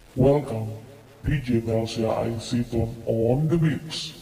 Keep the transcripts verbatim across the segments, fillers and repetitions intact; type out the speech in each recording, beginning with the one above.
Welcome, D J Melsia Aisiton on the mix.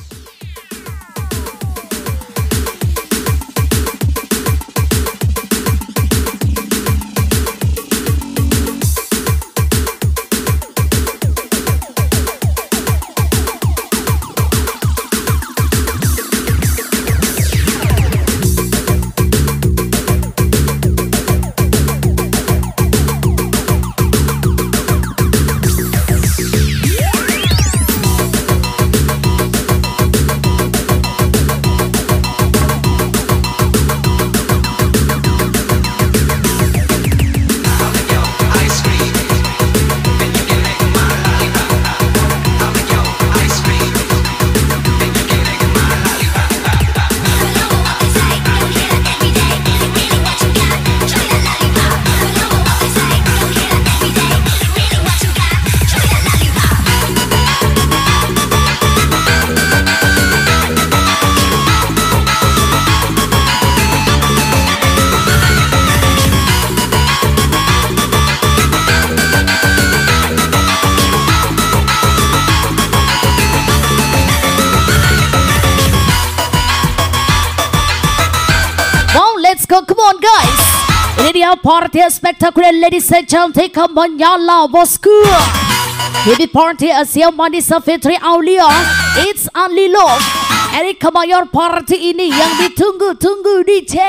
Party spectacular, ladies and gentlemen, come on, yalla, bosku. Happy party, Asia Manis Fitri Aulia. It's only love. Eric Kamayor party ini yang ditunggu-tunggu D J.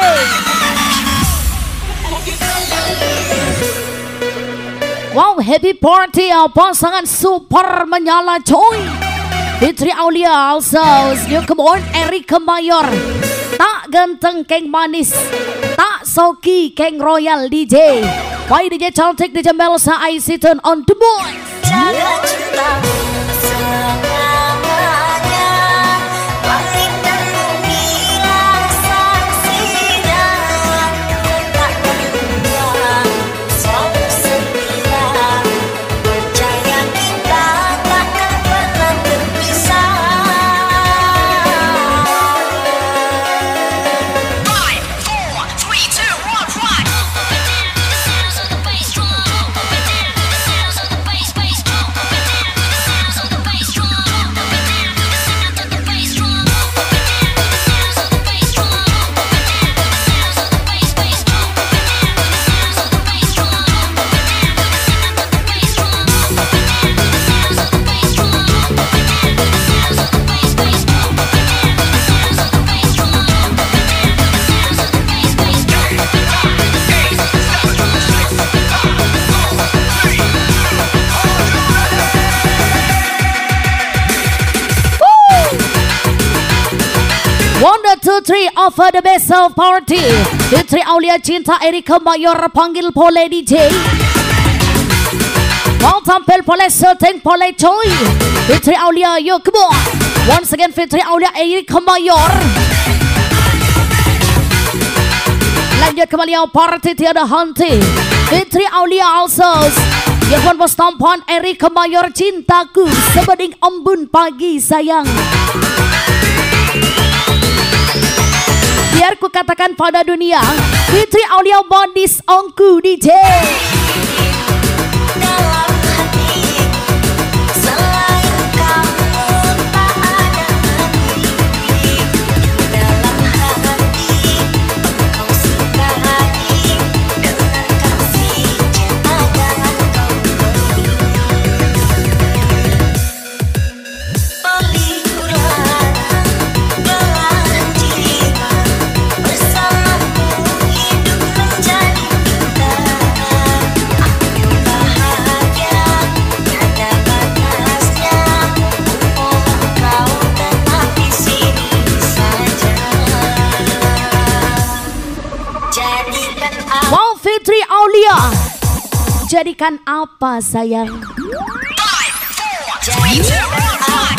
Wow, happy party, pasangan super menyala coy. Fitri Aulia also, you come on, Eric Kamayor. Tak ganteng keng manis, tak soki keng royal D J. Why D J cantik D J Melsa Aisiton on the board. Jaga cinta selamanya, langit dan bumi saksinya. Tak kedua selalu setia, percaya kita takkan pernah terpisah. Two, three, offer the best of party. Fitri Aulia Cinta Erika Mayor panggil pole D J. Mau tampil pole setting pole coy. Fitri Aulia, yo come on. Once again Fitri Aulia Erika Mayor. Lanjut kembali yang party tiada henti. Fitri Aulia also. Yang pun bos tampan Erika Mayor cintaku sebeding embun pagi sayang. Biar ku katakan pada dunia, Fitri Aulia Manis ongku D J. Dalam hati, selain kamu tak ada lagi. Dalam hati, kau sukai dengan kasih cinta jangan kau beli. Pelikuran belahan jiwa. Bersamamu hidup menjadi indah. jadikan apa sayang? Five, four, three, two, one.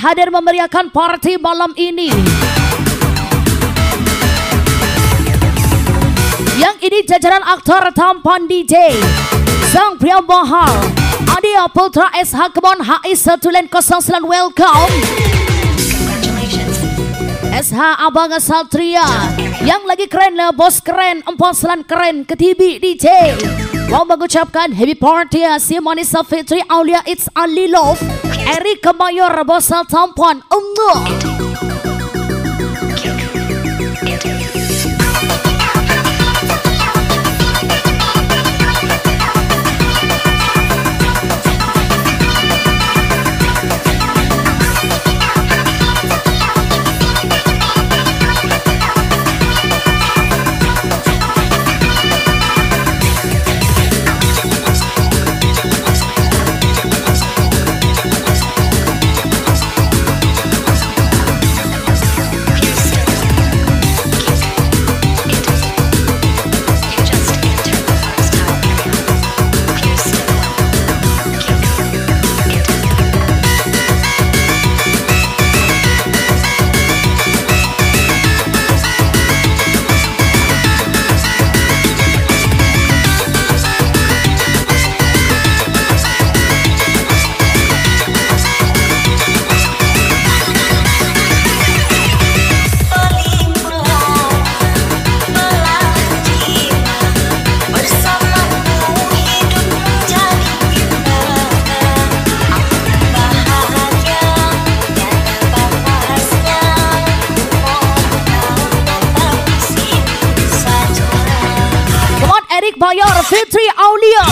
hadir memeriahkan party malam ini. Yang ini jajaran aktor tampan D J sang pria mahal Adia Putra S H Kebon H I satu nol sembilan, welcome. S H Abang Satria yang lagi keren lah, bos keren, empat selan keren, ketibi D J. Mau mengucapkan happy party ya si Manisa Fitri Aulia It's Ali Love Eri Kemayor Bosal Tampan Umno. Bayar Fitri Aulia,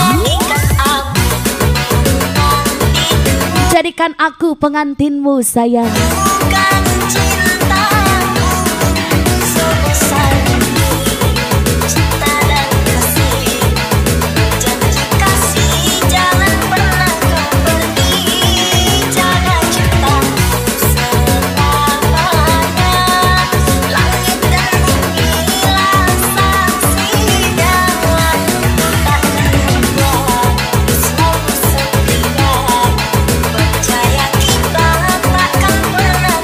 jadikan aku pengantinmu sayang. Percaya kita takkan pernah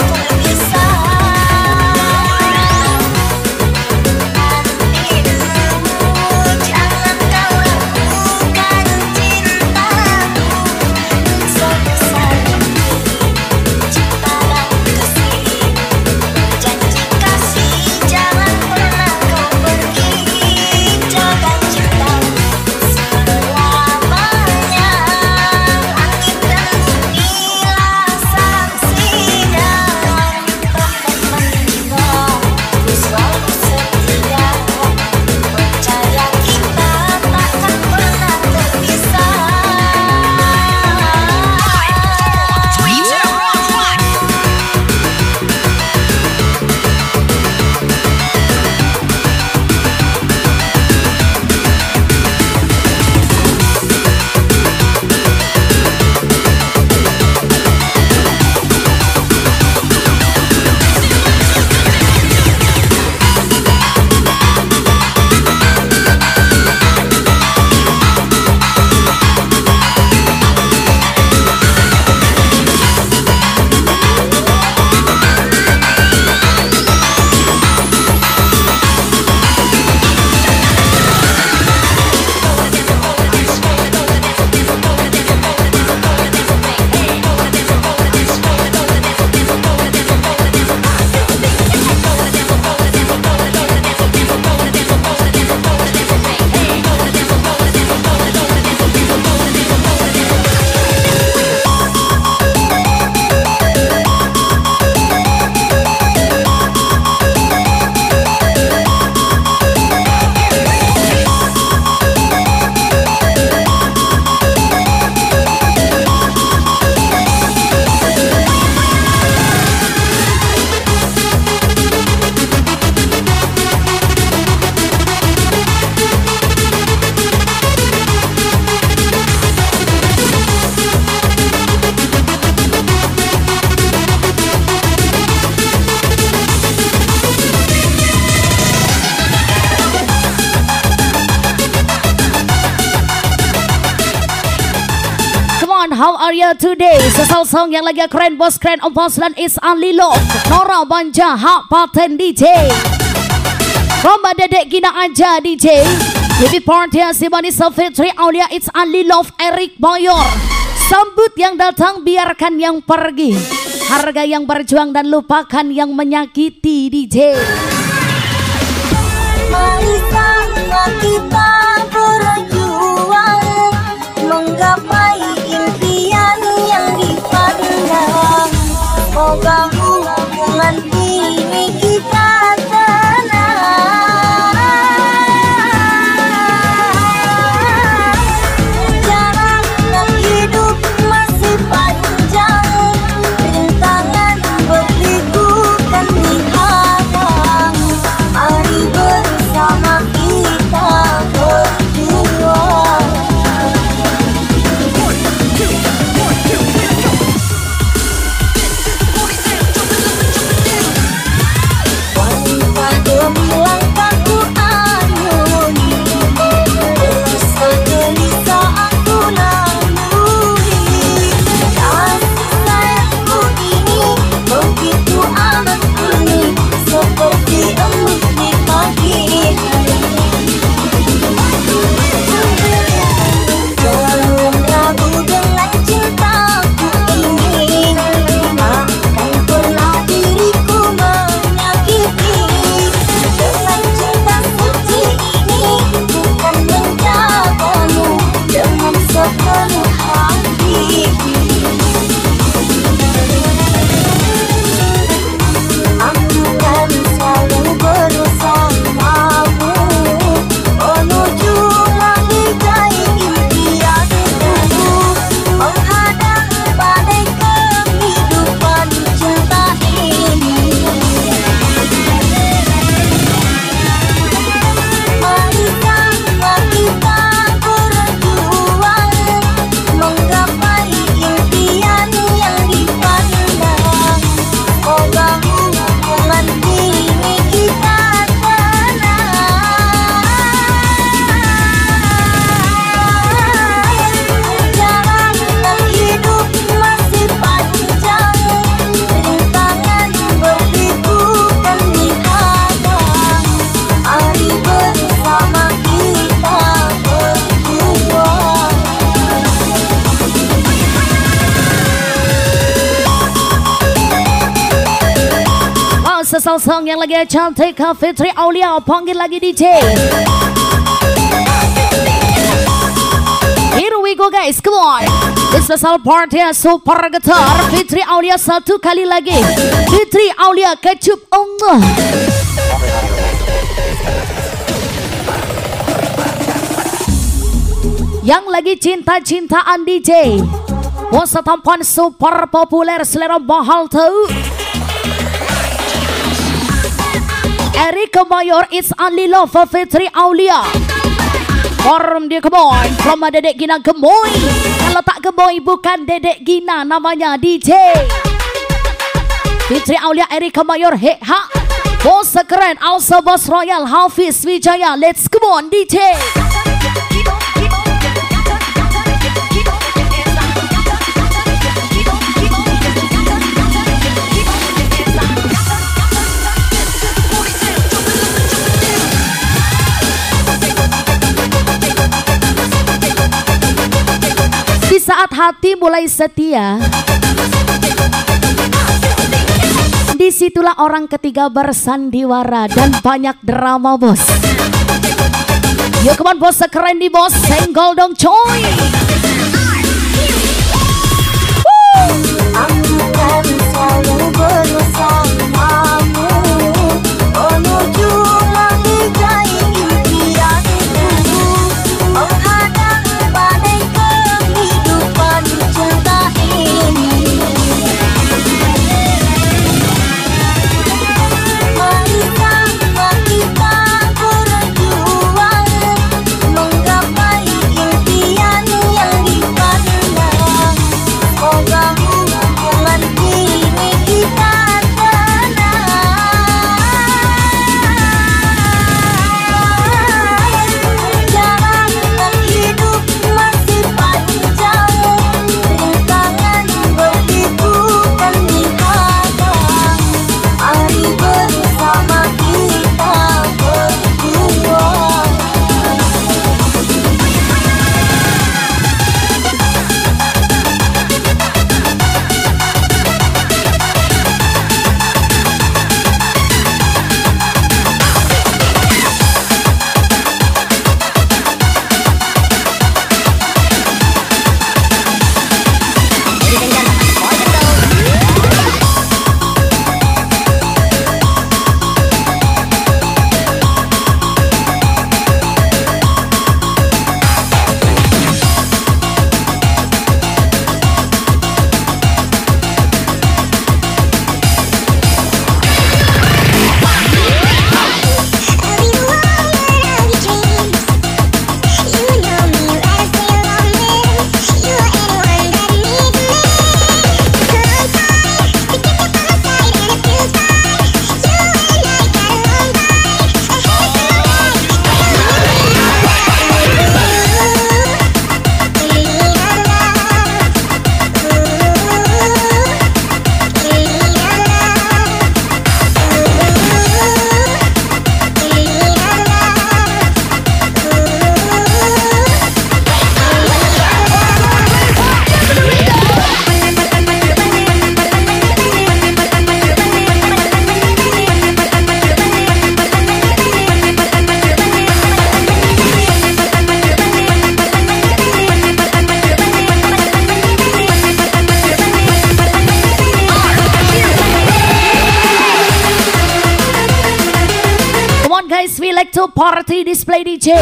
how are you today? Sesal song yang lagi keren bos, keren om bos, dan It's Only Love. Nora Banja, hak paten D J. Roma Dedek Gina aja D J. Happy party si Manis Fitri Aulia, It's Only Love, Eric Mayor. Sambut yang datang, biarkan yang pergi. Harga yang berjuang dan lupakan yang menyakiti D J. Mari sama kita berjuang menggapai impian yang dipandang. Semoga hubungan ini kita tenang. Jalan hidup masih panjang, rintangan berliku kan dihadang. Mari bersama kita berjuang. Wanita demi langkahku ayuni, dosa gelisah aku lalui. Kasih sayangku ini begitu amat unik, seperti embun di pagi hari. Jangan ragu dengan cintaku ini, takkan pernah diriku menyakiti. Dengan cinta suci ini bukan menjagamu dengan sepenuh hati. Aku kan selalu bersamamu menuju mengikai impianku, menghadang badai kehidupan cinta ini. Mari sama kita berjuang menggapai impian yang dipandang. Semoga hubungan ini kita tenang. Jalan hidup masih panjang, rintangan berliku kan dihadang. Mari bersama kita berjuang. Wow, sesal song yang lagi cantik Fitri Aulia, panggil lagi D J. Here we go guys, come on. This special party super getar Fitri Aulia satu kali lagi. Fitri Aulia kecup Allah. Yang lagi cinta-cintaan D J, bos tampan super populer, selera mahal tahu. Eric Mayor, It's Only Love for Fitri Aulia. Forum dia gemoy, from Dedek Gina gemoy. Kalau tak gemoy bukan Dedek Gina, namanya D J. Fitri Aulia, Eric Mayor, hek ha. Bos keren, also Bos Royal, Hafiz Wijaya. Let's come on D J. Di saat hati mulai setia, disitulah orang ketiga bersandiwara dan banyak drama bos. Yo come on bos, keren di bos, senggol dong coy. Aku kan selalu bersamamu menuju mengikai impianku, menghadang badai kehidupan cinta ini. Mari sama kita berjuang menggapai impian yang to party display D J.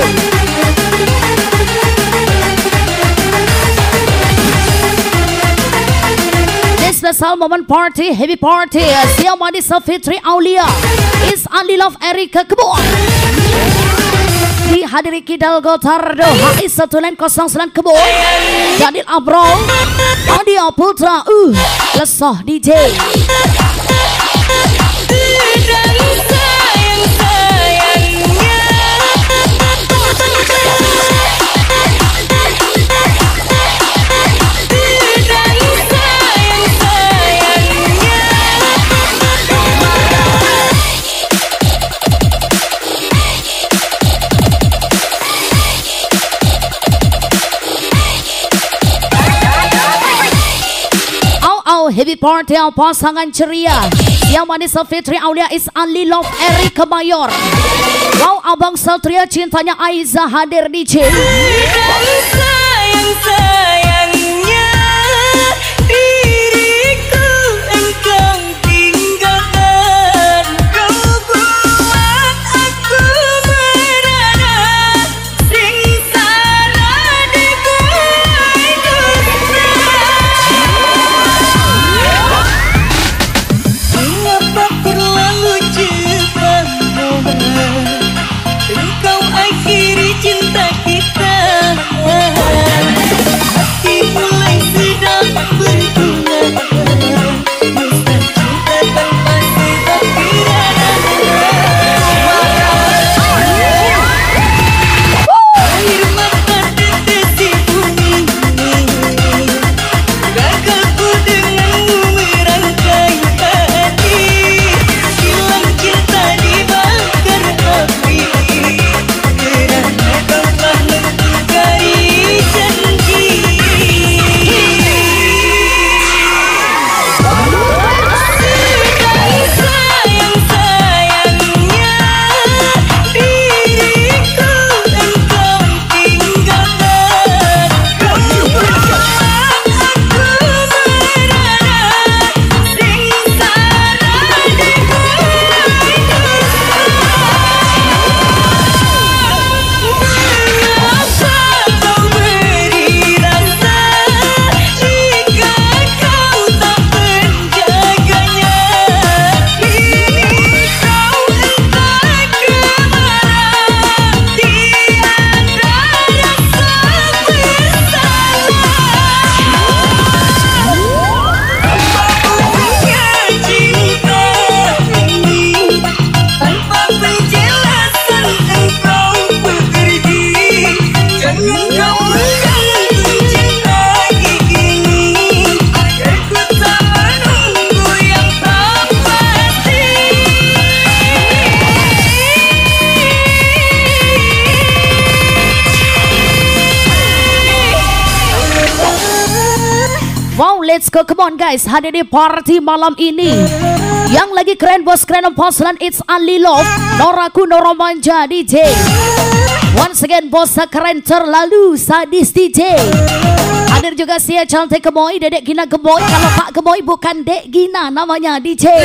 This special moment party, heavy party. Siang manis Fitri Aulia. It's Only Love Erika Kebon. Dihadiri Kidal Gotardo. H I satu kosong sembilan Kebon. Daniel Abrol. Adia Putra. Uh, Lesah D J. Heavy party yang pasangan ceria. Yang manis Fitri Aulia is Only Love Erika Mayor. Wow, abang Satria cintanya Aiza hadir D J. Sayang sayangnya diriku engkau tinggalkan. Kau buat aku merana sengsara di belai dusta. Mengapa terlalu cepat engkau akhiri cinta kita? Hati mulai sedang berbunga. Mesra cinta tanpa sebab kirana. Air mata tetes di bumi. Gagalku denganmu merangkai hati. Silang cinta dibakar api. Kerana kau telah mengingkari janji. Sudahi sayang-sayangnya diriku engkau tinggalkan. Kau buat aku merana sengsara di belai dusta. Mengapa kau beri rasa jika kau tak menjaganya? Kini kau entah kemana, tiada rasa bersalah. Punya cinta ini tanpa penjelasan engkau pergi. Jangan kau mengganggu cinta ini. Aku tak menunggu yang tak pasti. Wow, let's go, come on guys. Hadir di party malam ini. Yang lagi keren bos, keren porcelain, it's Only Love Noraku Noromanja D J. Once again bos keren terlalu sadis D J. Hadir juga Sia cantik Gemoy, Dedek Gina Gemoy. Kalau Pak Gemoy bukan Dek Gina namanya D J.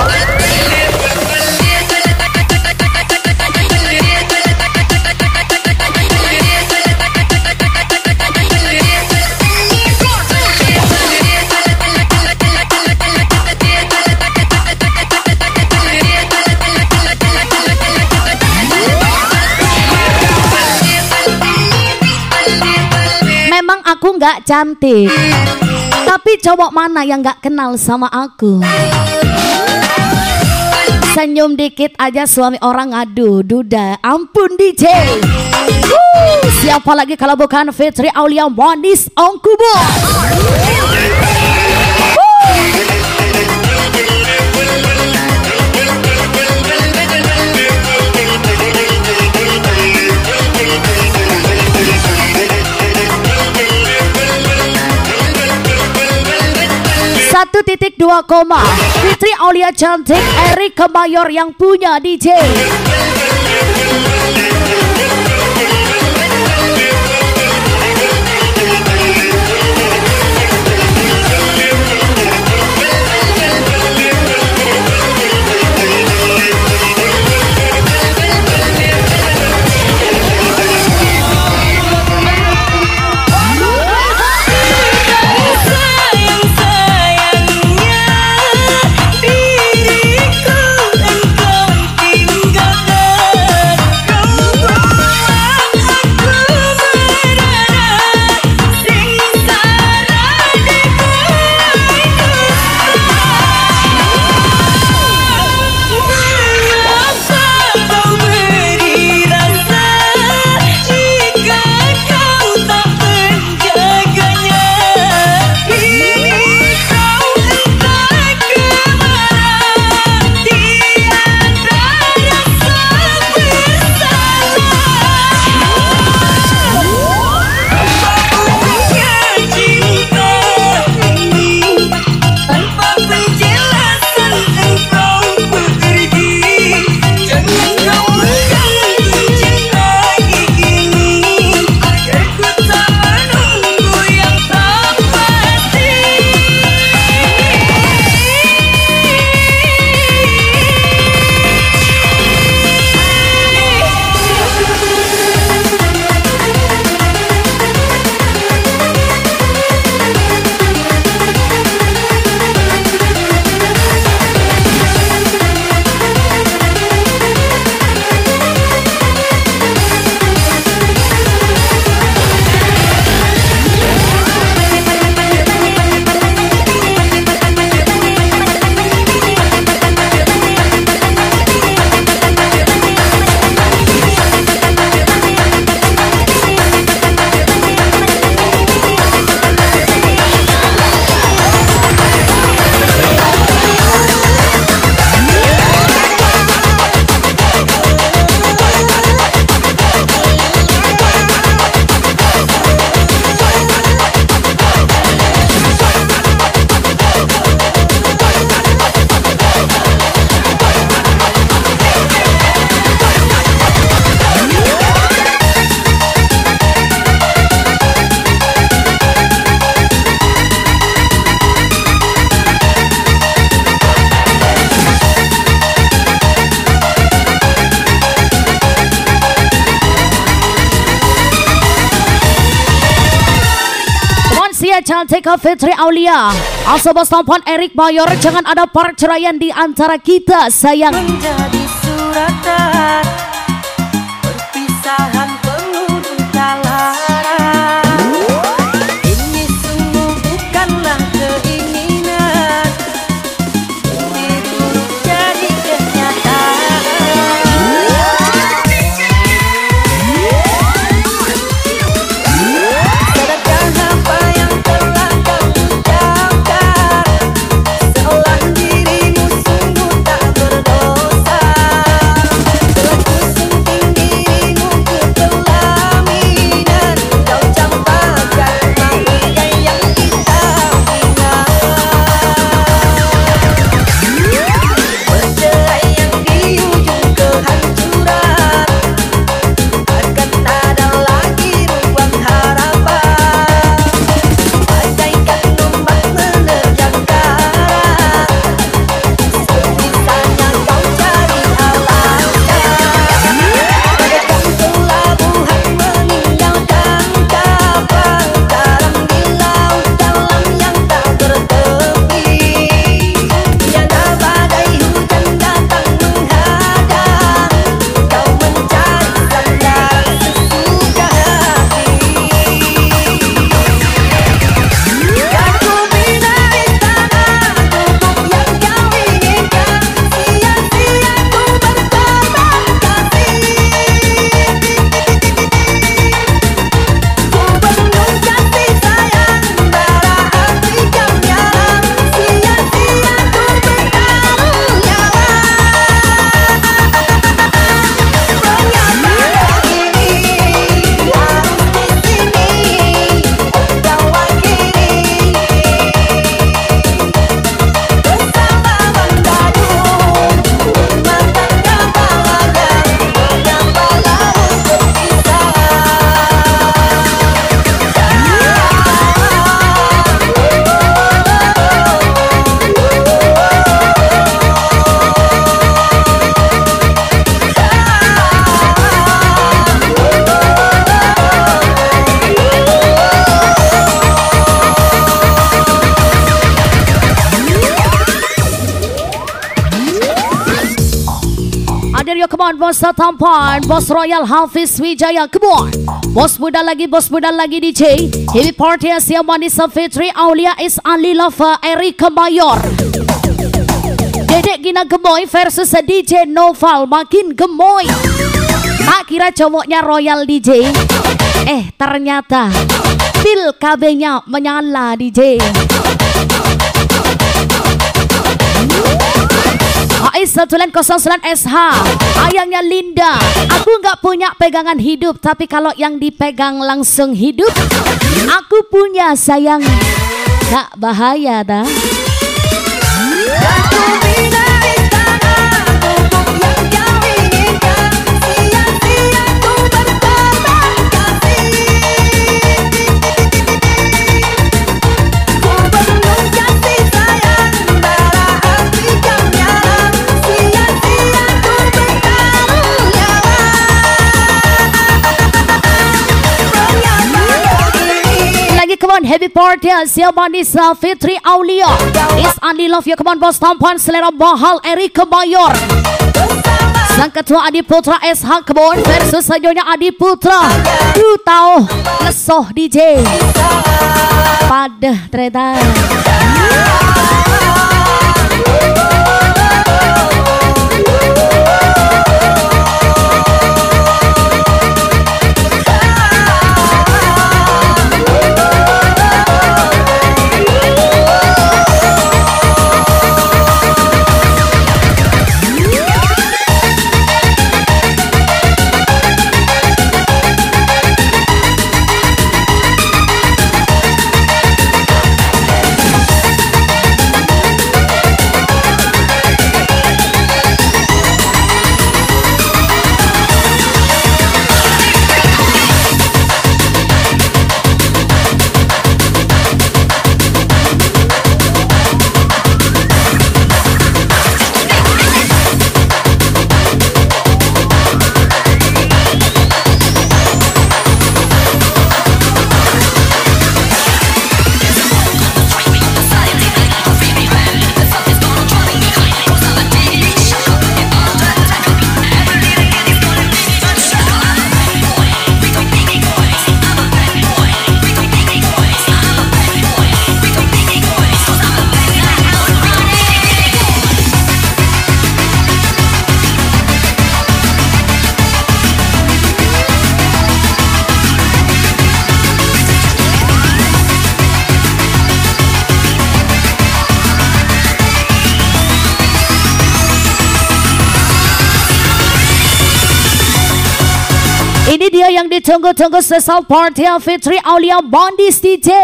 Memang aku nggak cantik, tapi cowok mana yang nggak kenal sama aku? Senyum dikit aja suami orang ngadu, duda, ampun D J. Wuh, siapa lagi kalau bukan Fitri Aulia manis Ongkubo. Satu titik dua koma Fitri Aulia cantik, Erika Mayor yang punya D J. Dede cantik Fitri Aulia. Also bos tampan Erik Mayor. Jangan ada perceraian di antara kita sayang. Menjadi suratan perpisahan penuh kelaran. Ini sungguh bukanlah keinginan, diburuk jadi kenyataan. Sadarkah apa yang telah kau ucapkan? Seolah dirimu sungguh tak berdosa. Telah kusunting dirimu ke pelaminan. Kau campakkan manusia yang kita bina. Perceraian di ujung kehancuran, akan tak ada lagi ruang harapan. Bagaikan ombak menerjang karang, sebisanya kau cari alasan. Bagaikan pelabuhan meninggalkan kapal karam di laut dalam yang tak bertepi. Tiada badai hujan datang menghadang, kau mencari sandaran sesuka hati. Aku bina istana untuk yang kau inginkan, sia-sia ku berkorban kasih. Ku bendung kasih sayang bara api kau nyala, sia-sia ku bertaruh nyawa. Mengapa begini harus di sini kau akhiri bersama Bandadu rumah tangga bahagia. Mengapa laut berpisah? Hadir yo, come on, bos tampan, bos Royal Hafiz Wijaya, come on. Bos muda lagi, bos muda lagi D J. Happy party Asia Manis Fitri Aulia is only lover Erik Mayor. Dedek Gina gemoy versus D J Noval makin gemoy. Tak kira cowoknya Royal D J. Eh ternyata pil K B-nya menyala D J. Ais Satulan nol sembilan S H. Ayangnya Linda. Aku nggak punya pegangan hidup, tapi kalau yang dipegang langsung hidup, aku punya sayang. Gak bahaya dah. Aku bina istana untuk yang kau inginkan, sia-sia ku berkorban kasih. Ku bendung kasih sayang bara api kau nyala, sia-sia ku bertaruh nyawa. Mengapa begini? Lagi come on, happy party Asia Manis Fitri Aulia is only love you, come on, bos tampan selera mahal Erik Mayor. Sang ketua Adi Putra S H, come on, versus senyonya Adi Putra. Ku tahu lesoh D J. Padah ternyata. Ini dia yang ditunggu-tunggu special party Fitri Aulia Bondis D J.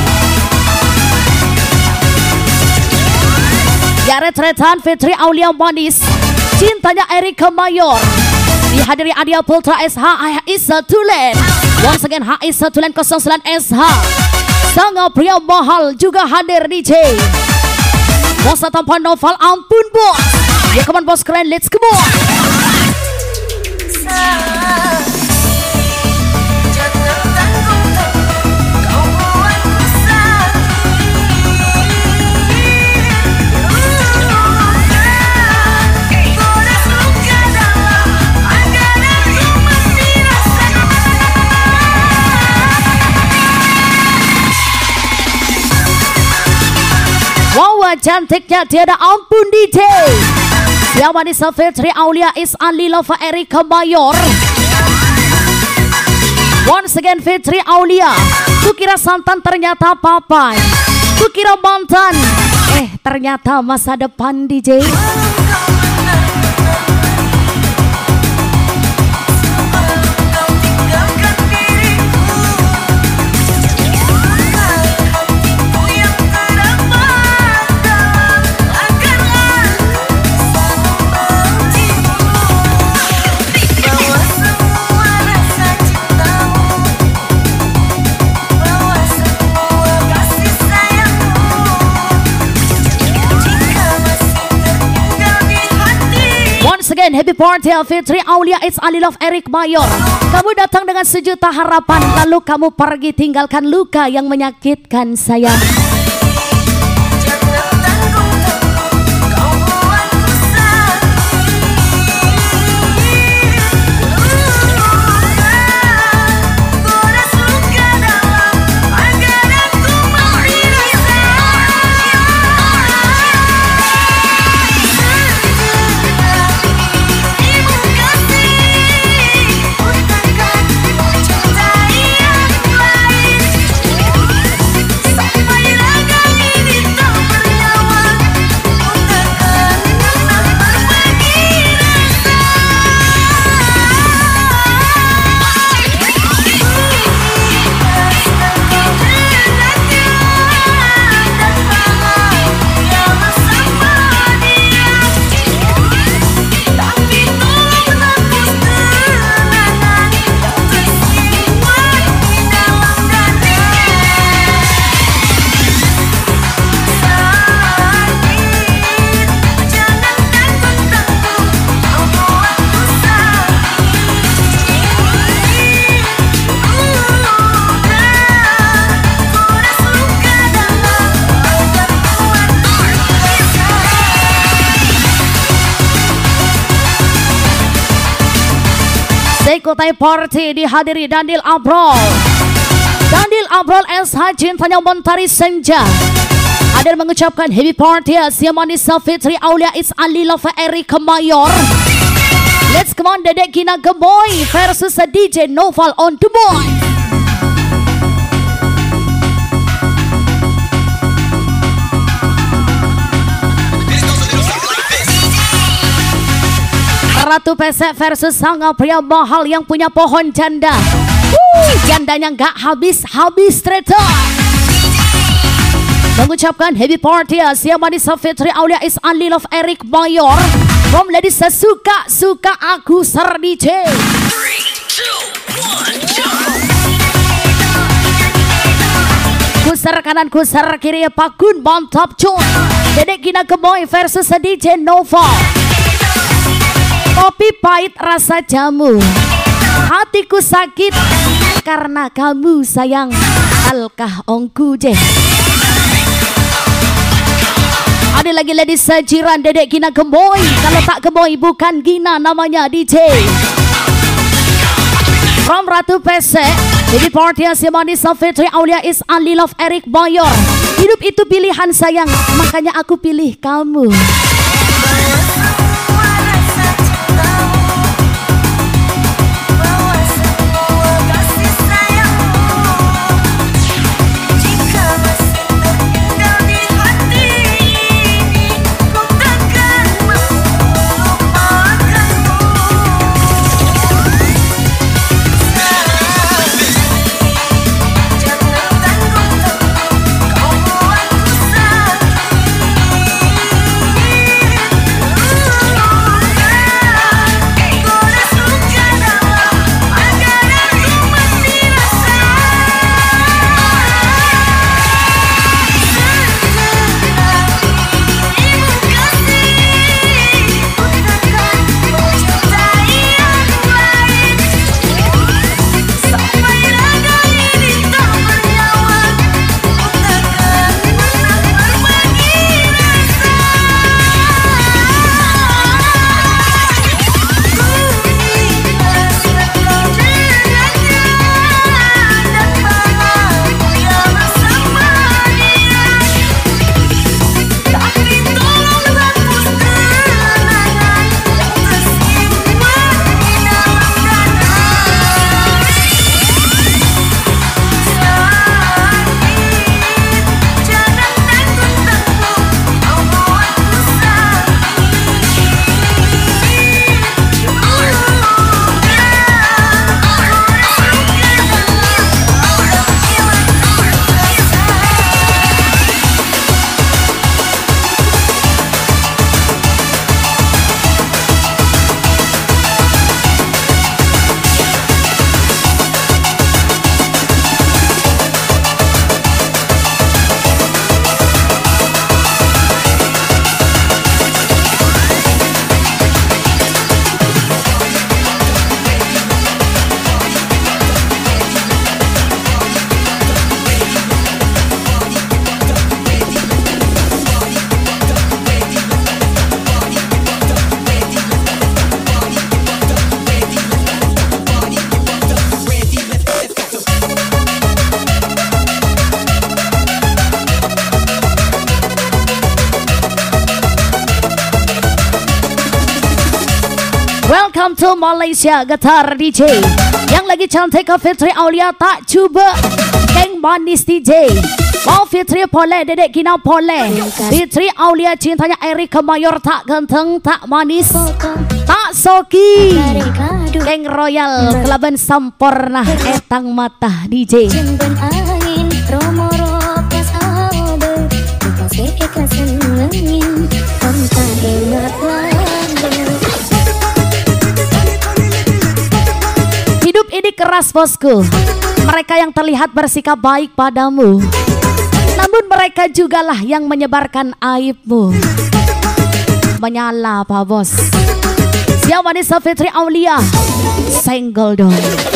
Ya retretan Fitri Aulia Bondis, cintanya Erika Mayor. Dihadiri Adia Putra S H Isa Tulen. Once again H Isa Tulen nol sembilan S H. Sang pria mahal juga hadir D J. Bos tanpa novel ampun bos. Ya come on bos keren, let's come on. Wow, cantiknya tiada ampun D J. Yang manis Fitri Aulia is Anli Lova Erika Mayor. Once again Fitri Aulia. Kukira santan ternyata papan. Kukira mantan, eh ternyata masa depan D J. Again, happy party Fitri Aulia, it's Ali Love Erik Mayor. Kamu datang dengan sejuta harapan, lalu kamu pergi tinggalkan luka yang menyakitkan sayang. Kotai party dihadiri Dandil Abrol. Dandil Abrol S H cintanya mentari senja. Hadir mengucapkan happy party Sia Manisa Fitri Aulia is Ali Lova Erika Mayor. Let's come on Dedek Gina Gemoy versus D J Noval on the boy. Ratu Pesek versus sang pria mahal yang punya pohon janda. Wuh, jandanya nggak habis-habis ternyata. Mengucapkan happy party Sia Manisa Fitri Aulia is Anli Love Erik Mayor. From ladies suka suka aku ser D J. Kusar kanan kusar kiri pakun mantap cuy. Dedek Gina Gemoy versus D J Nova. Kopi pahit rasa jamu, hatiku sakit karena kamu sayang. Alkah ongku je. Ada lagi ladies sajiran Dedek Gina Gemoy. Kalau tak Gemoy bukan Gina namanya D J. From Ratu Pesek, jadi party Sia Manisa Fitri Aulia is Anli Love Erik Mayor. Hidup itu pilihan sayang, makanya aku pilih kamu. Welcome to Malaysia Getar D J. Yang lagi cantik ke Fitri Aulia tak cuba. Geng manis D J. Mau Fitri boleh, Dedek Gina boleh. Fitri Aulia cintanya Eric Mayor tak ganteng, tak manis, tak soki. Geng Royal Kelaban Sampurna Etang Mata D J. Jemben angin Romo rokas abe Kasih ikhlas ngengin Konta ingat lalu. Hidup ini keras bosku. Mereka yang terlihat bersikap baik padamu, namun mereka jugalah yang menyebarkan aibmu. Menyala Pak Bos. Siap Wanita Fitri Aulia, senggol dong.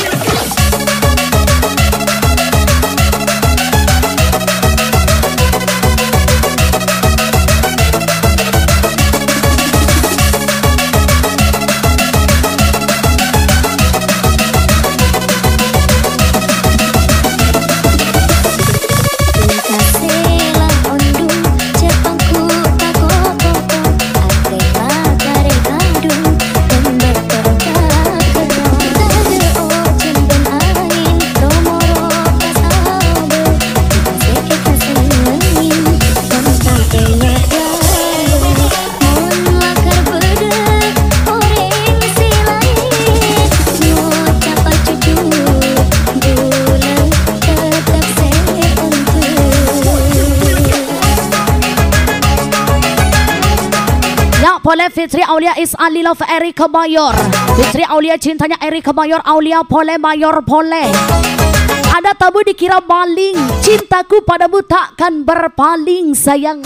Boleh Fitri Aulia is only love Eric Mayor. Fitri Aulia cintanya Eric Mayor. Aulia boleh, Mayor boleh. Ada tabu dikira maling. Cintaku padamu takkan berpaling sayang.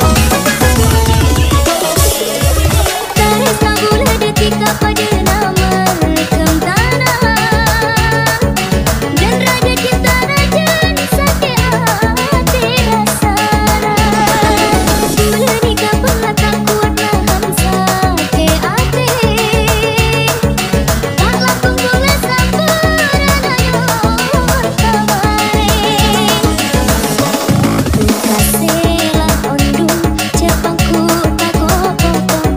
Taris lagu detika pada nama kentana dan raja cinta raja sakit hati rasana. Bila nikah pengat takut nahan sakit hati. Tak lapung bunga sampurna yon kamari. Kasihlah ondung cepangku takut.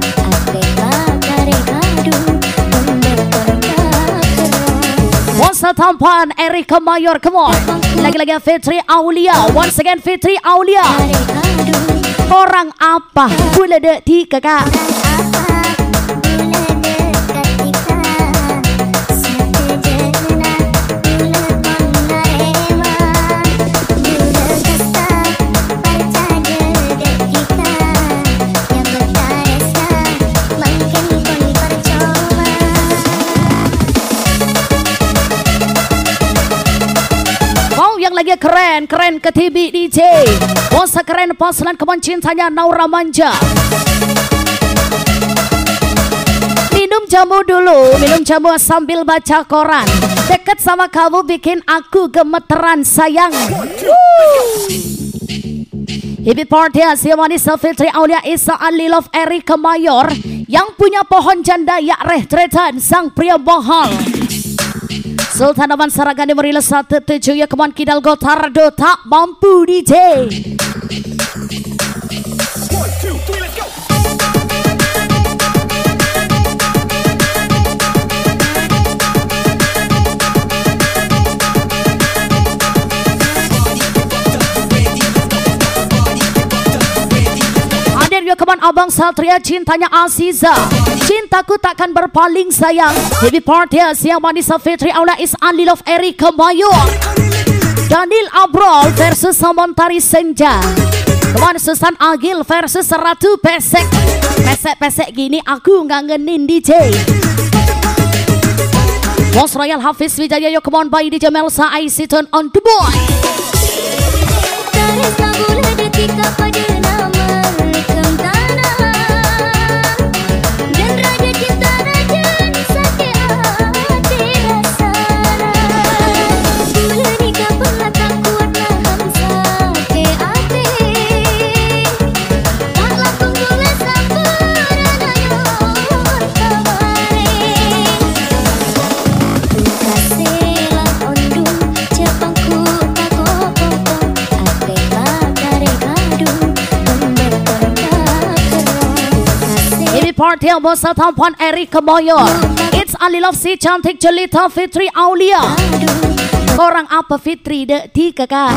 Once tampan Eric Mayor, come on. Lagi-lagi Fitri Aulia. Once again Fitri Aulia. Orang apa boleh dek di kakak? Lagi keren, keren ke T V D J. Bosa keren poslan kebon cintanya Naura Manja. Minum jamu dulu, minum jamu sambil baca koran. Deket sama kamu bikin aku gemeteran sayang. Happy party Asia Wanita Fitri Aulia Isa Ali Love Eric Mayor. Yang punya pohon janda Yakreh Tretan sang pria bohong. Sultan Aman Saragani merilis satu tujuh ya keman Kidal Gotardo tak mampu D J. Hadir ya keman Abang Satria cintanya Aziza. Cintaku takkan berpaling sayang. Happy party Siang Wanita Fitri Aulia is only love Eric Mayor. Daniel Abrol versus Samantari Senja. Keman Susan Agil versus Ratu Pesek. Pesek-pesek gini aku ngangenin D J. Bos Royal Hafiz Wijaya yo come on by D J Melsa I sit on on the boy. Taris lagu detika pada nama kentana dan raja cinta raja sakit hati rasana. Bila nikah pengat takut nahan sakit hati. Tak lapung bunga sampurna yon kamari. Kasihlah ondung cepangku takut. Ate bakare kadung party bersama Tampan Eric Kemoyo. It's only love si cantik jelita Fitri Aulia. Korang apa Fitri dek tiga kak?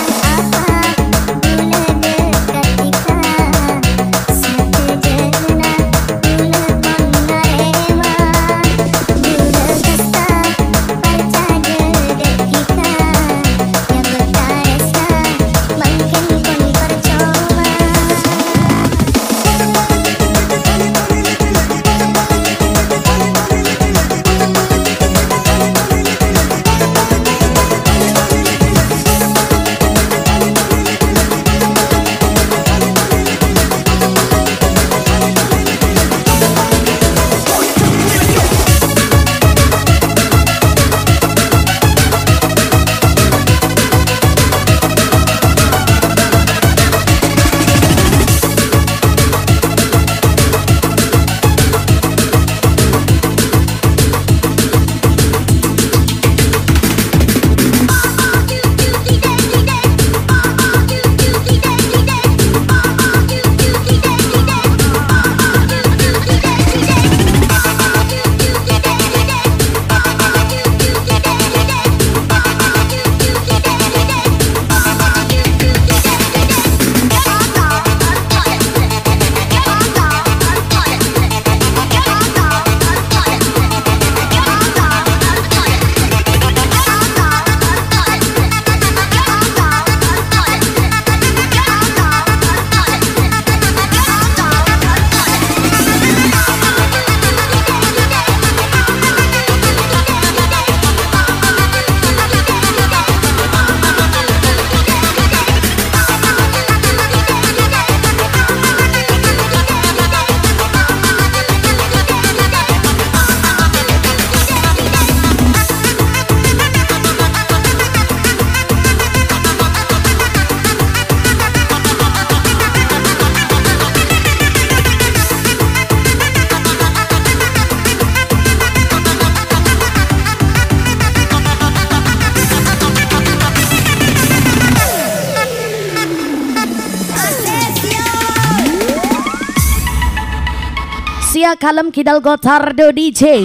Sia Kalem Kidal Gotardo D J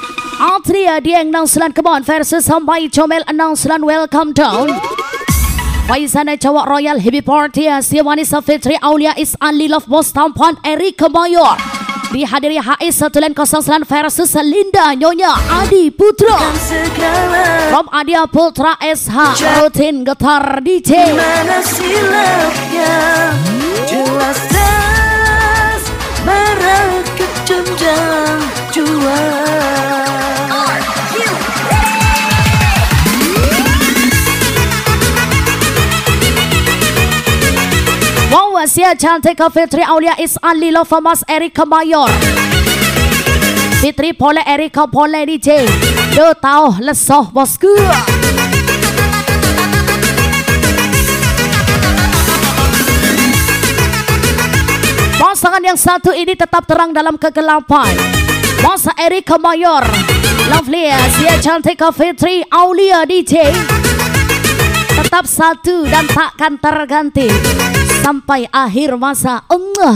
Altria Dieng Nangsulan Kebon versus Sampai Comel Nangsulan Welcome Down Faizana Cawak Royal Happy Party Sia Wanisa Fitri Aulia Is Only Love Bos Tampan Eric Kemayor dihadiri H I Satulan nol sembilan versus Linda Nyonya Adi Putra From Adia Putra S H Rutin Getar D J Mana silapnya jelas das merakit jenjang jual. Wow, Sia cantik ke Fitri Aulia Is Only Love Mas Eric Kemayor Fitri Pole Erika Pole D J Do tau lesoh bosku. Pasangan yang satu ini tetap terang dalam kegelapan. Masa Eric Kemayor Lovely Sia cantik ke Fitri Aulia D J tetap satu dan takkan terganti sampai akhir masa. Allah.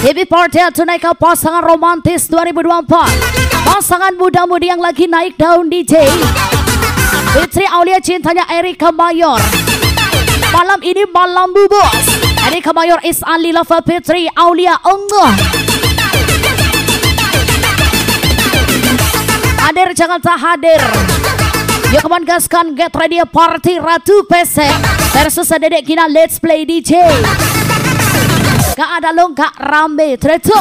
Happy party tunaikan pasangan romantis dua ribu dua puluh empat. Pasangan muda-mudi yang lagi naik daun D J. Fitri Aulia cintanya Erika Mayor. Malam ini malam bubus. Erika Mayor is only love for Fitri Aulia enggak. Hadir jangan tak hadir. Yuk come on gaskan, get ready party Ratu Pesek versus Dedek Gina Let's Play D J. Gak ada longkak rame treto.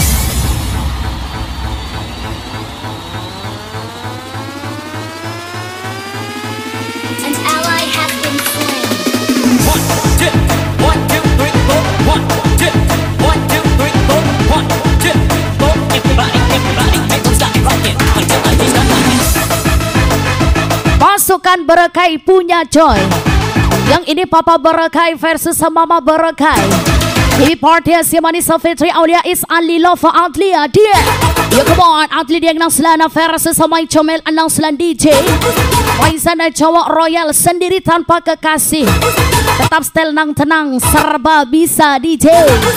An ally has been slain. One, two, one, two, three, four. One, two, one, two, three, four. One, two, four. Everybody, everybody, make them stop rocking until I just stop rocking. Pasukan Berekai punya Joy. Yang ini Papa Berekai versus Mama Berekai. Happy party si manis Fitri Aulia is only love for Atlia dia. Yo come on, Atli dia nang selana versus Samai Comel nang selan D J. Faizan cowok royal sendiri tanpa kekasih. Tetap style nang tenang serba bisa D J.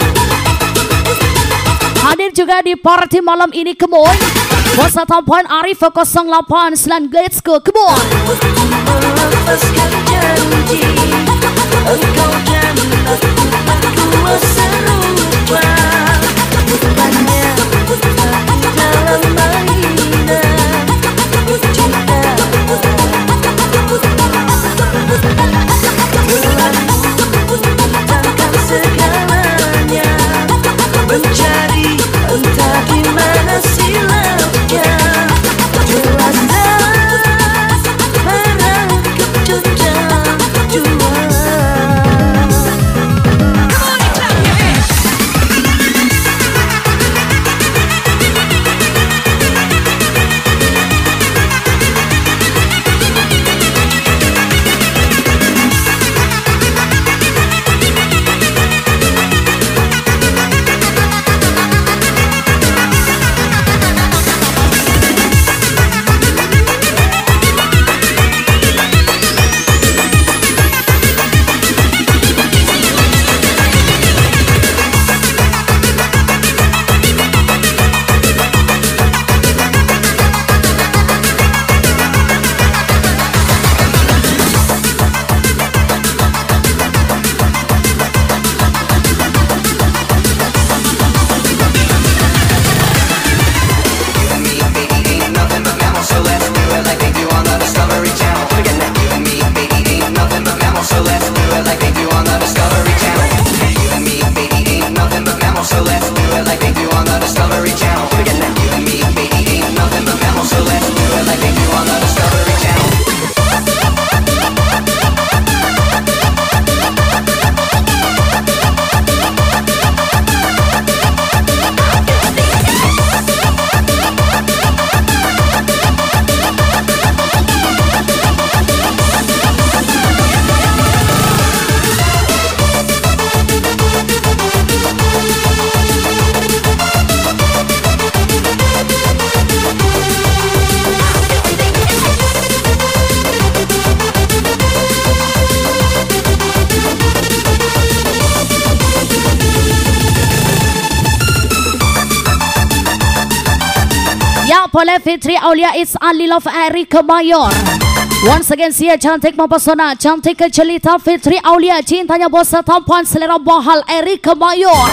Hadir juga di party malam ini, come on. Bos Tampuan Arif kosong delapan selan let's go, come on. Melepaskan janji, engkau dan aku berdua serupa. Bukannya dalam mainan cinta. Takkan segalanya mencari entah di mana silapnya. Jelas jelas merangkap jenjang jua. Oleh Fitri Aulia is only love Erika Mayor. Once again sia cantik mempesona, cantik kecelita Fitri Aulia, cintanya bos tampan selera mahal Erika Mayor.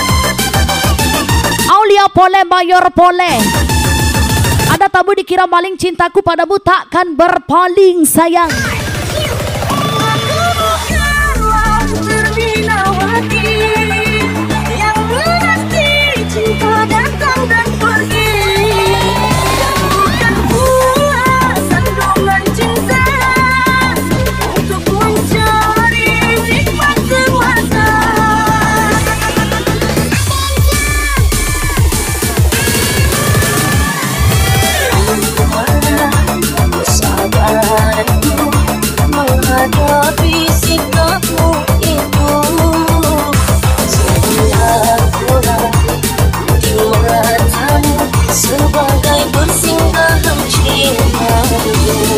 Aulia pole Mayor pole. Ada tabu dikira maling, cintaku padamu takkan berpaling sayang. Yang menanti cinta datang dan pergi. Menghadapi sikapmu itu sebuah kurang di matamu sebagai bersinggahan cintamu.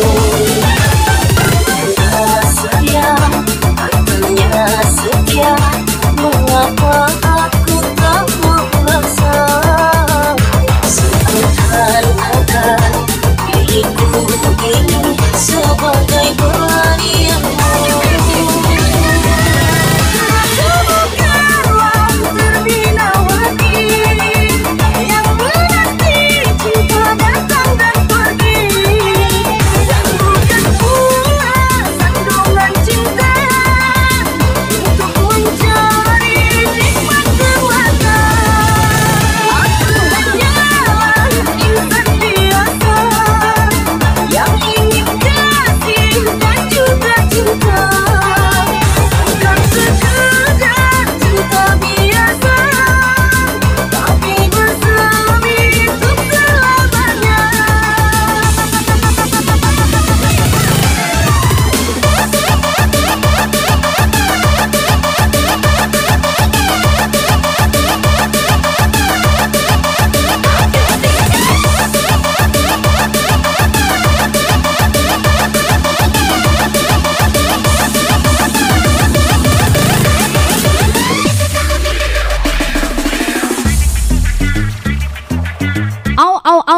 Setia, katanya setia, mengapa aku tak merasa?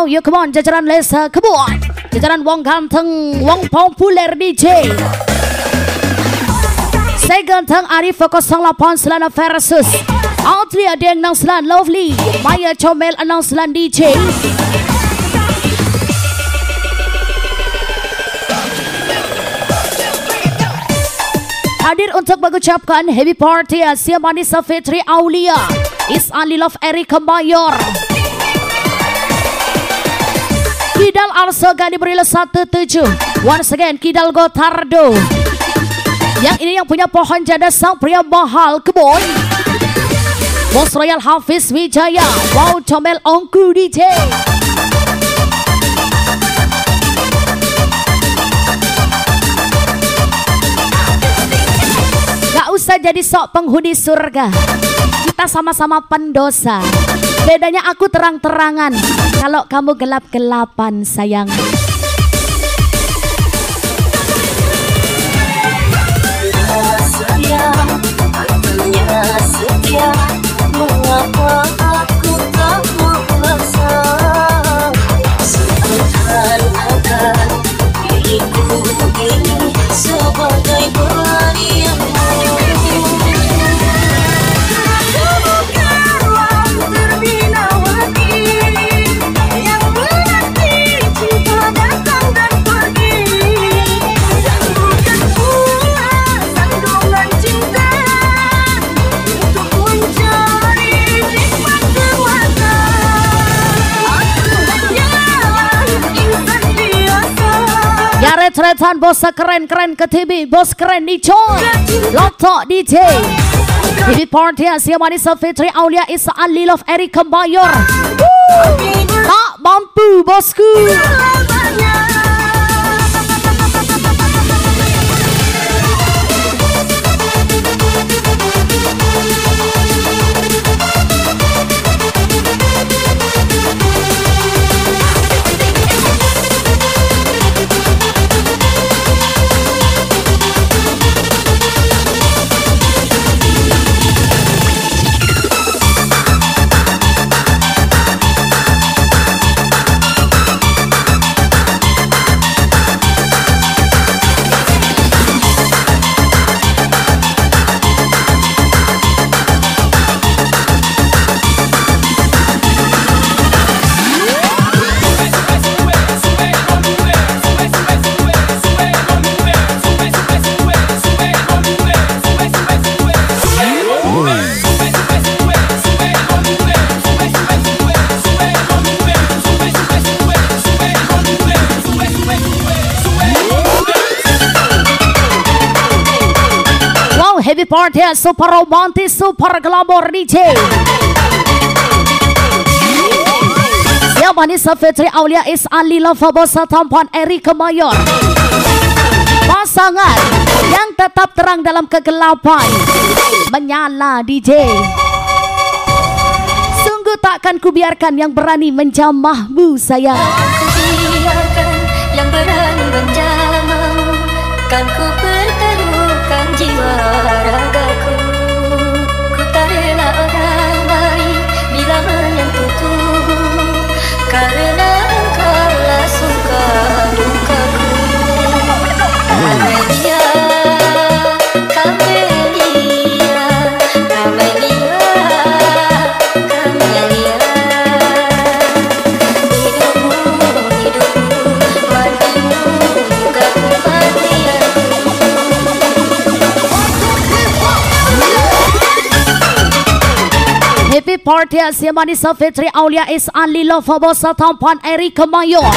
Wow, you come on, jajaran Lesa, come on. Jajaran wong ganteng, wong populer D J. Saya ganteng Arif Fokus nol lapan Selana versus Audrey Adeng nang Selan Lovely, Maya Comel nang Selan D J. Hadir untuk mengucapkan happy party Asia Manisa Fitri Aulia Is Only Love Erika Mayor. Kidal Arsoga diberi satu tujuh. Once again Kidal Gotardo. Yang ini yang punya pohon janda sang pria mahal kebun. Bos Royal Hafiz Wijaya. Wow Comel Ongku D J. Gak usah jadi sok penghuni surga. Kita sama-sama pendosa. Bedanya aku terang-terangan, kalau kamu gelap-gelapan sayang. Setia, artinya setia. Mengapa aku tak merasa seakan-akan diriku ini sebagai berlianmu. Retretan bos keren-keren ke T V, bos keren di coy. Lotok D J. T V party Asia Manisa Fitri Aulia Is Only Love Erika Mayor. Tak mampu bosku. Happy party, super romantis, super glamour D J. Siap Manisa Fitri Aulia Is Only Love Bosa Tampan Erika Mayor. Pasangan yang tetap terang dalam kegelapan, menyala D J. Sungguh takkan kubiarkan yang berani menjamahmu sayang. Biarkan yang berani menjamah, kan ku pertaruhkan jiwa ragaku. Ku tak rela orang lain bila menyentuhku, karena engkaulah suka dukaku. Kamelia, Kamelia, Kamelia, Kamelia. Hidupmu, hidupmu, matimu, juga kematianmu. Happy party Asia Manisa Fitri Aulia Is Only Love Bosa Tampan Erika Mayor.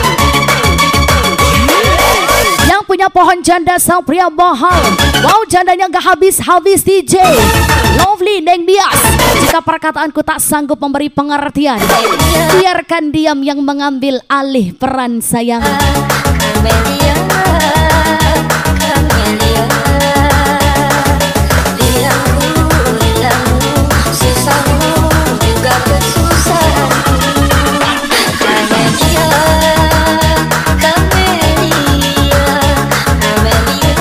Yang punya pohon janda sang pria mahal. Wow jandanya gak habis-habis D J. Lovely Neng Bias. Jika perkataanku tak sanggup memberi pengertian, biarkan diam yang mengambil alih peran sayang. Kamelia, Kamelia, hilangmu, hilangmu, sisamu juga kesusahanku. Kamelia, Kamelia, Kamelia,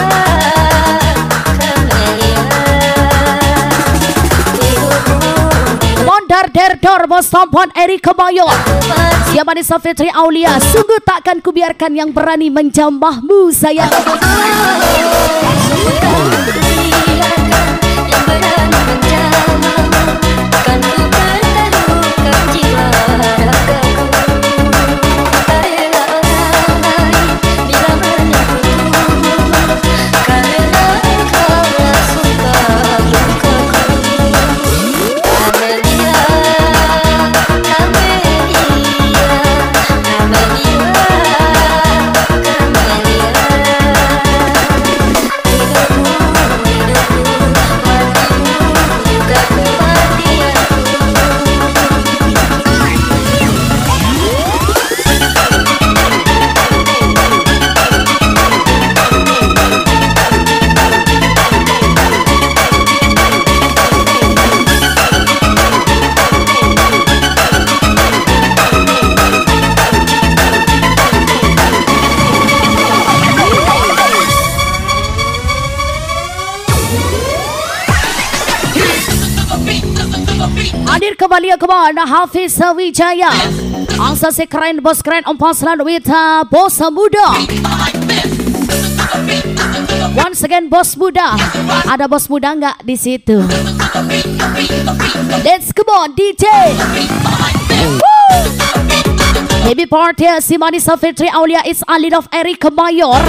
Kamelia. Hidupmu, Come on dar der dor bos tampon Eri Kemayor. Siapa ni Fitri Aulia, sungguh takkan kubiarkan yang berani menjamahmu sayang. Hadir kembali kepada Hafiz Wijaya. Angsa si keren, bos keren, empas lalu kita bos muda. Once again bos muda. Ada bos muda enggak di situ? Let's come on D J. Woo! Happy party si Manisa Fitri Aulia is Ali of Eri Kemayor.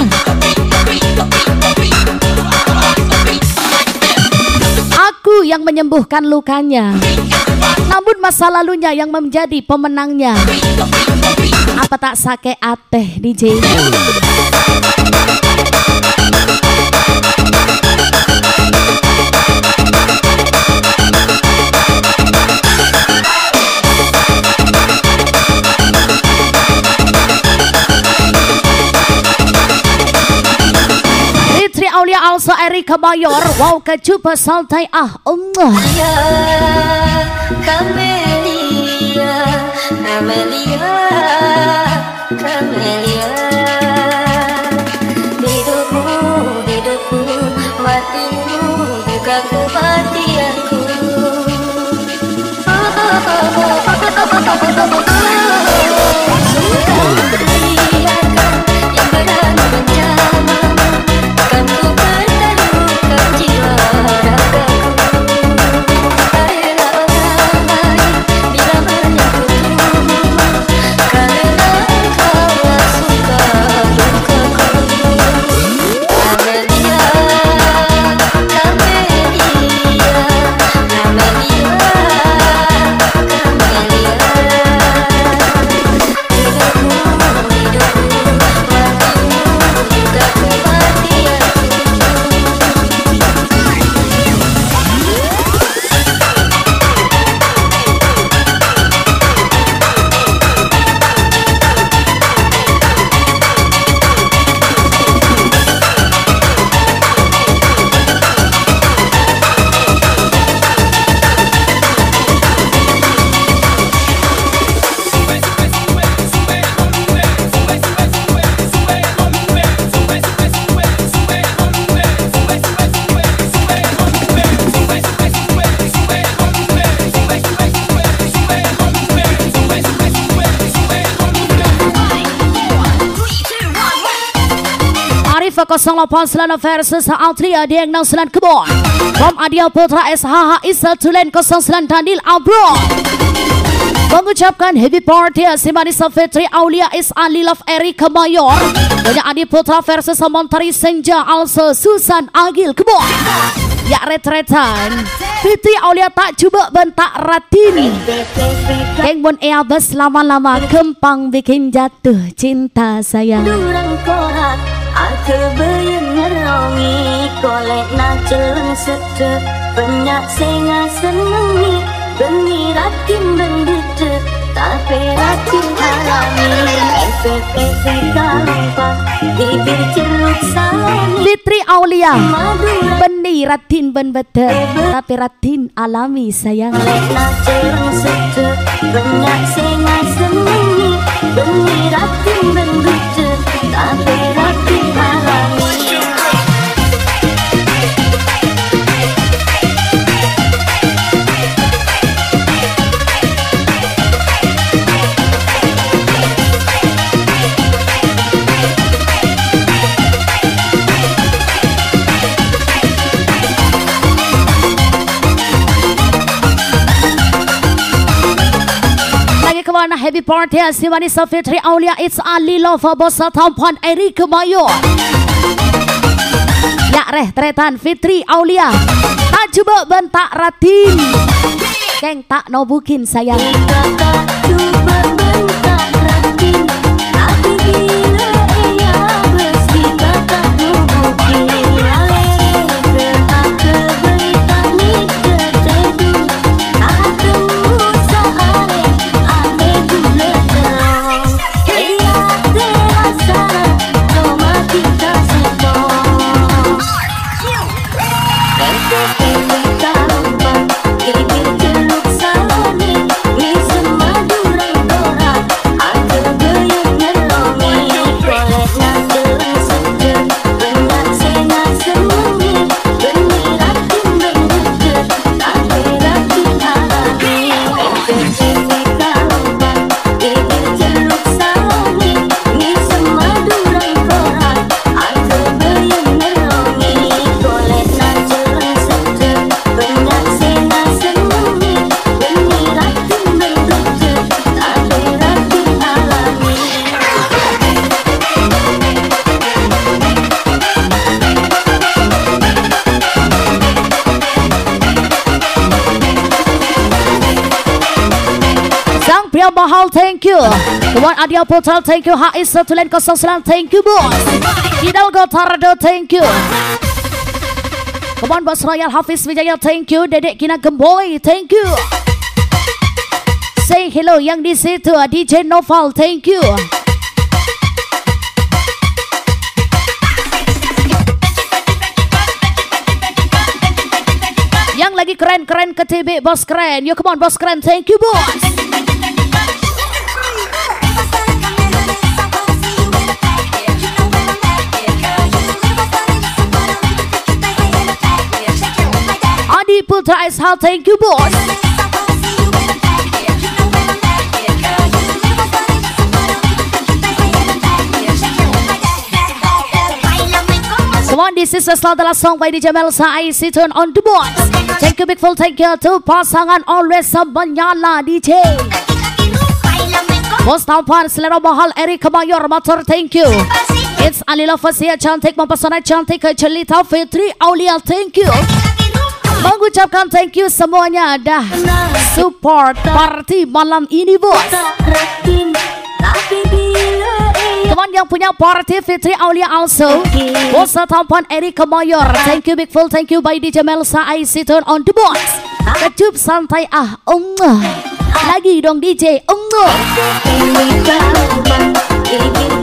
Aku yang menyembuhkan lukanya, namun masa lalunya yang menjadi pemenangnya. Apa tak sake ateh D J? Fitri Aulia also Eri Kemayor. Wow, kecupa santai ah Allah. Camelia, Camelia, Camelia. Hidupmu, hidupku, matimu, juga kematianku. kosong lapan Selana versus Altria Dieng enam Selan Kebon. From Adia Putra S H H Isa Tulen kosong Selan Danil Abro. Mengucapkan happy party si Manisa Fitri Aulia is Ali Love Eri Kemayor. Banyak Adi Putra versus Montari Senja Also Susan Agil Kebon. Ya retretan Fitri Aulia tak cuba bentak ratin. Keng bon ea bes lama-lama kempang bikin jatuh cinta sayang. Durang korak aku bayang ngerongi kolek na celeng sete banyak senga senengi bengi ratin bendete tapi ratin alami F F F kalumpak bibir ceruk salami. Fitri Aulia beni ratin ben beter tapi ratin alami sayang. Kolek na celeng sete banyak senga senengi bengi ratin bendete tapi ratin alami. One happy party si Manisa Fitri Aulia. It's Ali Lova Bosa Tampan Eri Kemayo. Ya reh tretan Fitri Aulia. Tak coba bentak ratin. Keng tak no bukin sayang. Kakak coba bentak ratin, tapi bila ia bersih kakak nubukin. Aleh berhak keberita ni ketedu, tak terusa aleh aleh guledang. Ia terasa cuma kita setong. Kepepet tarumbang, bibir celuk saloni, ni semaduran korak, ada goyang ngelongi. Kolek nak terseger, banyak sena semuni, berniratin berdeket, tak beratin alami. Kepepet tarumbang, bibir celuk saloni, ni semaduran korak, ada goyang ngelongi. Kolek nak terseger, banyak sena semuni, berniratin berdeket, tak beratin alami. Sang Pria Mahal, thank you. Kawan Adia Putra, thank you. Haiz Tulen kosong sembilan, thank you bos. Hidalgo Tarado, thank you. Kawan Bos Royal Hafiz Wijaya, thank you. Dedek Kina Gemboy, thank you. Say hello yang di situ, D J Noval, thank you. Yang lagi keren-keren ke T V, bos keren. Yo come on bos keren, thank you bos. Adi Putra Ishal, thank you bos. Come on, this is a slot adalah song by D J Melsa I C turn on the board. Thank you big full thank you to pasangan always menyala D J. Bos Tampan Selera Mahal Eri Kemayor Motor, thank you. It's Alila Fasia cantik mempesona cantik ke Celita Fitri Aulia, thank you. Mengucapkan thank you semuanya dah support party malam ini bos. Tapi bila ia Teman yang punya party Fitri Aulia also Bosa Tampan Eri Kemayor, thank you big full thank you by D J Melsa I C turn on the box. Kecup santai ah um, lagi dong D J um. ini terbang, ingin